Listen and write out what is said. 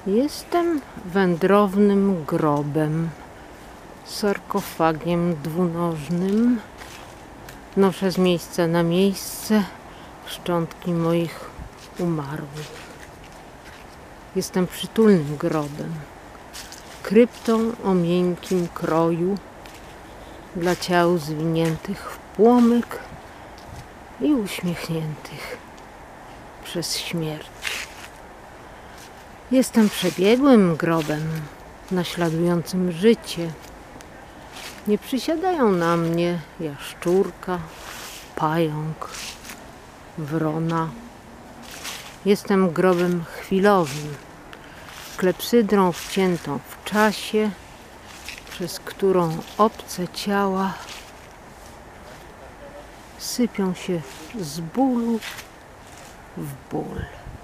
Jestem wędrownym grobem, sarkofagiem dwunożnym. Noszę z miejsca na miejsce szczątki moich umarłych. Jestem przytulnym grobem, kryptą o miękkim kroju dla ciał zwiniętych w płomyk i uśmiechniętych przez śmierć. Jestem przebiegłym grobem, naśladującym życie. Nie przysiadają na mnie jaszczurka, pająk, wrona. Jestem grobem chwilowym, klepsydrą wciętą w czasie, przez którą obce ciała sypią się z bólu w ból.